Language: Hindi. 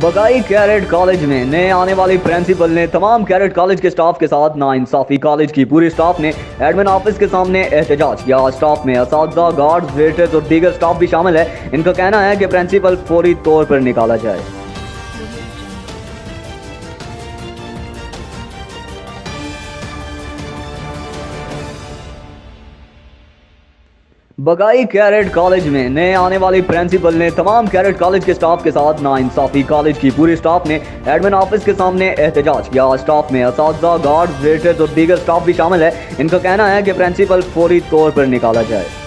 बकाई कैडेट कॉलेज में नए आने वाली प्रिंसिपल ने तमाम कैडेट कॉलेज के स्टाफ के साथ नाइंसाफी। कॉलेज की पूरी स्टाफ ने एडमिन ऑफिस के सामने एहतजाज किया। स्टाफ में असातिज़ा, गार्ड्स, वेटर्स और दीगर स्टाफ भी शामिल है। इनका कहना है कि प्रिंसिपल फौरी तौर पर निकाला जाए। बकाई कैडेट कॉलेज में नए आने वाली प्रिंसिपल ने तमाम कैडेट कॉलेज के स्टाफ के साथ नाइंसाफी। कॉलेज की पूरी स्टाफ ने एडमिन ऑफिस के सामने एहतजाज किया। स्टाफ में असातिज़ा, गार्ड्स, वेटर्स और दीगर स्टाफ भी शामिल है। इनका कहना है कि प्रिंसिपल फौरी तौर पर निकाला जाए।